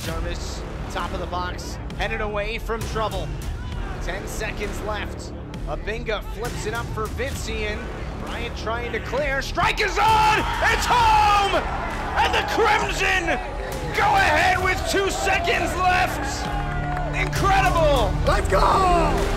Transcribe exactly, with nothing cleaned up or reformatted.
Service, top of the box, headed away from trouble. Ten seconds left. Abinga flips it up for Vincian. Bryant trying to clear. Strike is on! It's home! And the Crimson go ahead with two seconds left! Incredible! Let's go!